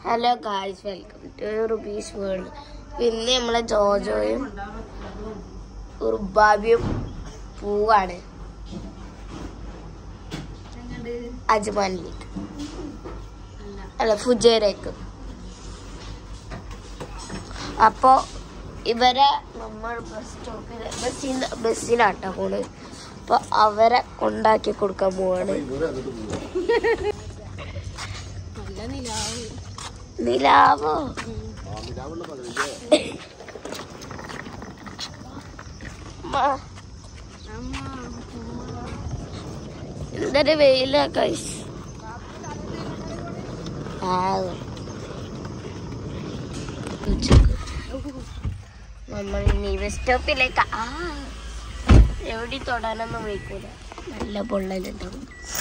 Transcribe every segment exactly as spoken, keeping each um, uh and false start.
Hello guys, welcome to Ruby's World. ഇന്ന് നമ്മളെ ജോജോയും ഉർബാബിയും പോവാണ് അജ്മാനിലേക്ക്, അല്ല ഫുജൈറയ്ക്ക്. അപ്പോ ഇവരെ നമ്മൾ ബസ് സ്റ്റോപ്പിൽ ബസ്സിന് ബസ്സിലാട്ടോ പോണ്. അപ്പൊ അവരെ കൊണ്ടാക്കി കൊടുക്കാൻ പോവാണ്. നിലാവോ എന്തൊരു വെയിലാ ഗൈസ്. നമ്മൾ ഇനി ബസ് സ്റ്റോപ്പിലേക്ക്. ആ എവിടെ തൊടാനൊന്നും വയ്ക്കൂല, നല്ല പൊള്ളലുണ്ടാവും.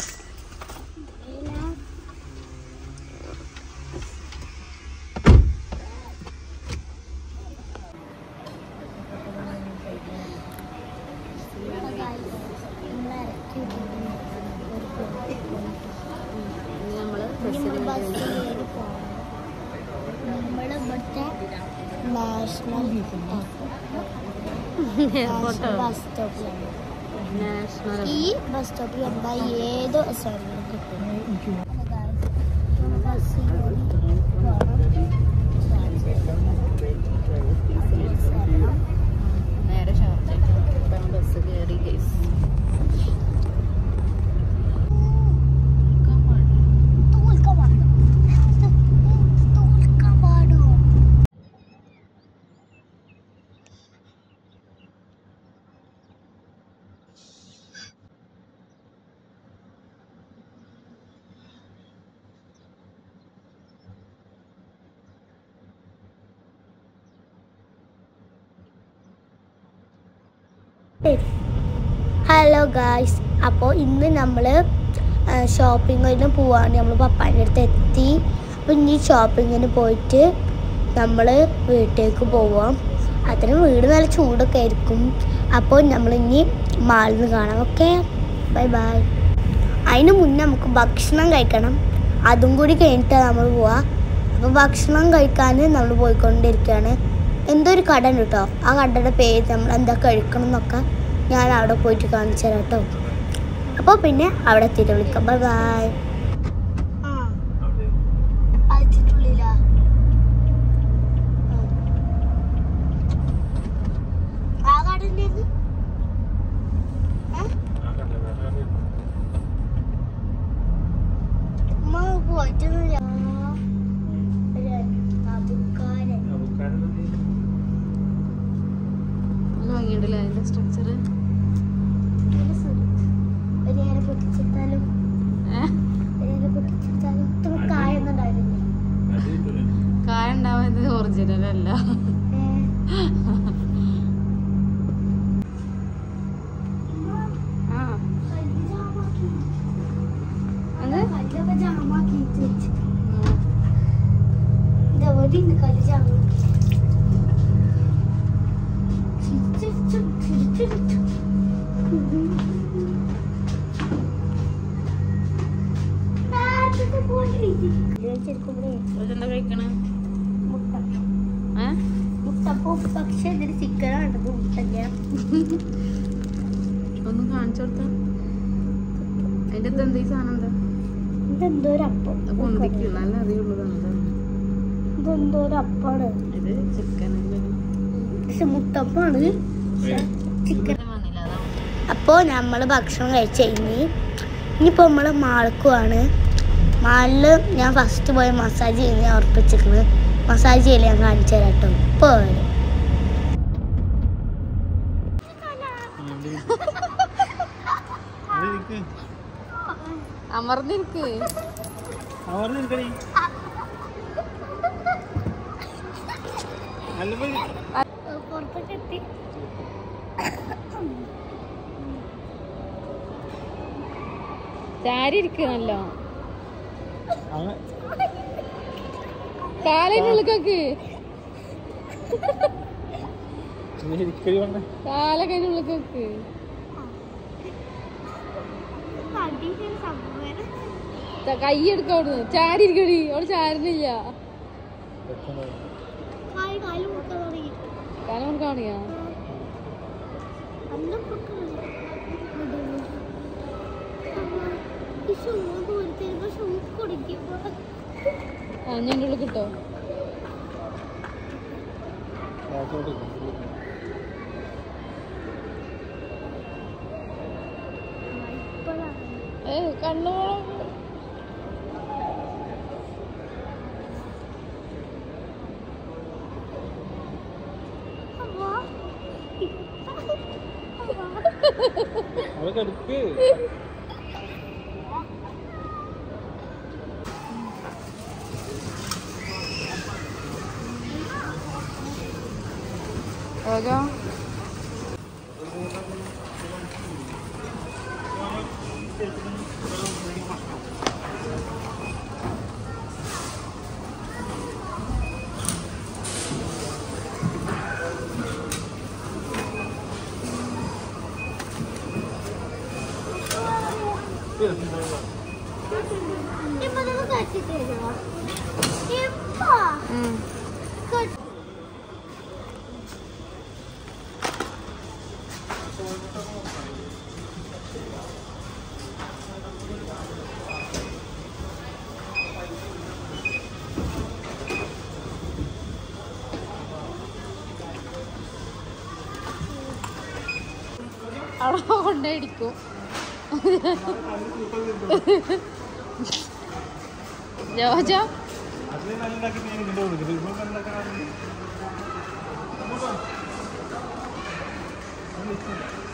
ഈ ബസ് സ്റ്റോപ്പിൽ എന്താ ഏതോ സ്ഥലങ്ങളും കിട്ടും. നേരെ ഷാർജ ബസ് കയറി ഗൈസ്. ഹലോ ഗായ്സ്, അപ്പോൾ ഇന്ന് നമ്മൾ ഷോപ്പിങ്ങിന് പോവാണ്. നമ്മൾ പപ്പാൻ്റെ അടുത്ത് എത്തി. അപ്പോൾ ഇനി ഷോപ്പിങ്ങിന് പോയിട്ട് നമ്മൾ വീട്ടിലേക്ക് പോവാം. അത്രയും വീട് നല്ല ചൂടൊക്കെ ആയിരിക്കും. അപ്പോൾ നമ്മളിനി മാളിൽ നിന്ന് കാണാം. Okay, bye bye. അതിന് മുന്നേ നമുക്ക് ഭക്ഷണം കഴിക്കണം. അതും കൂടി കഴിഞ്ഞിട്ടാണ് നമ്മൾ പോവാം. അപ്പോൾ ഭക്ഷണം കഴിക്കാൻ നമ്മൾ പോയിക്കൊണ്ടിരിക്കുകയാണ്. എന്തോ ഒരു കട ഉണ്ട് കേട്ടോ. ആ കടയുടെ പേര് നമ്മൾ എന്താ കഴിക്കണം എന്നൊക്കെ ഞാൻ അവിടെ പോയിട്ട് കാണിച്ചു തരാം കേട്ടോ. അപ്പോൾ പിന്നെ അവിടെ എത്തിയിട്ട് വിളിക്കാം. Bye bye. സ്ട്രക്ചർ കായ ഉണ്ടാവുന്നത് ഒറിജിനൽ അല്ല. എന്താ കഴിക്കണ പക്ഷെ ഇതിന് ചിക്കനാണ് മുട്ട. ഒന്ന് കാണിച്ചു കൊടുത്ത അതിന്റെ അടുത്ത് എന്താ ഈ സാധനം? എന്താ ഇതെന്തോ ഒരു അപ്പം പൊന്തിക്കും, നല്ല അറിയുള്ളതാണ്. ഇതെന്തോ ഒരു അപ്പാണ്. ഇത് ചിക്കൻ പക്ഷെ മുട്ടപ്പാണ്, ചിക്കൻ. അപ്പോൾ നമ്മൾ ഭക്ഷണം കഴിച്ച് കഴിഞ്ഞ് ഇനിയിപ്പോൾ നമ്മൾ മാൾക്കുവാണ്. മാളിൽ ഞാൻ ഫസ്റ്റ് പോയി മസാജ് ചെയ്യുന്ന ഉറപ്പിച്ചിരിക്കുന്നത്. മസാജ് ചെയ്യല് ഞാൻ കാണിച്ചു തരാം കേട്ടോ. ഇപ്പോൾ വരും. അമർന്നിരിക്ക് പുറത്തൊക്കെ എത്തി. ചാരി ഇരിക്കണല്ലോ. കാലനുള്ളിലേക്ക് കാലകൈനുള്ളിലേക്ക് കൈ എടുക്ക അവിടുന്ന്. ചാരി ഇരിക്കടി, അവിടെ ചാരുന്നില്ല. കാല് കാല് മുക്കാൻ തുടങ്ങി. കാലം കാണിയാ അന്നം പൊക്കുന്നത് ഈ ഷൂ ദൂരത്തേക്ക് ഷൂ കുടിക്കുമ്പോ ആ ഞാൻ ഉള്ളിൽ കിട്ടോ ഏ കണ്ണോളം അതൊക്കെ ഏതാ ഇപ്പൊ നമുക്ക് കച്ചിട്ടേക്കോ ഇപ്പൊ അവിടെ കൊണ്ടേടിക്കും ജോജ അതിൽ